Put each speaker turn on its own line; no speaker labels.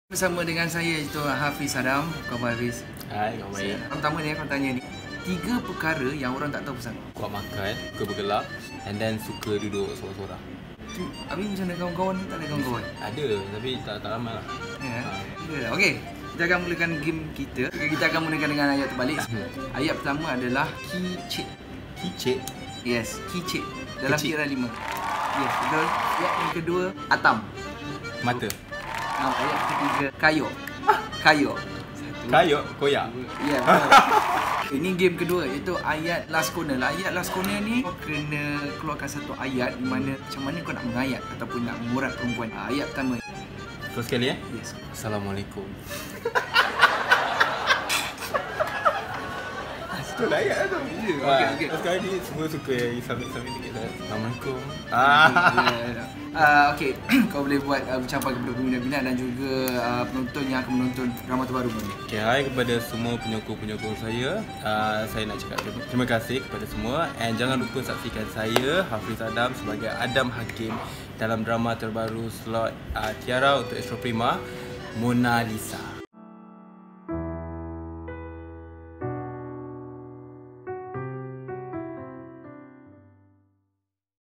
Bersama dengan saya itu Hafiz Adam. Khabar Hafiz?
Hai, kau baik.
Pertama ni aku tanya ni, 3 perkara yang orang tak tahu pasal kau.
Kuat makan, suka bergelak, and then suka duduk sorang-sorang.
Habis macam mana kawan-kawan ni? Tak ada kawan-kawan?
Ada, tapi tak ramai lah.
Ya. Okey, kita akan mulakan game kita. Kita akan mulakan dengan ayat terbalik. Ayat pertama adalah kicik.
Kicik?
Yes, kicik. Dalam
Kecik.
kira 5. Yes, betul. Ayat yang kedua, atam.
Mata.
Ayat ketiga, kayok. Kayok.
Kayok, koyak.
Ya, betul. Ini game kedua, iaitu ayat last corner. Ayat last corner ni kau kena keluarkan satu ayat di mana macam mana kau nak mengayat ataupun nak mengurat perempuan. Ayat pertama.
Terus sekali
Yes.
Assalamualaikum. Betul lah ayat tu.
Okey.
Sekarang ni semua suka yang sambil-sambil sikit lah. Assalamualaikum.
Okey, kau boleh buat ucapan kepada peminat-peminat dan juga penonton yang akan menonton drama terbaru ni.
Okay, hai kepada semua penyokong-penyokong saya. Saya nak cakap terima kasih kepada semua. And jangan lupa saksikan saya, Hafiz Adam, sebagai Adam Hakim dalam drama terbaru slot Tiara untuk Astro Prima, Mona Lisa.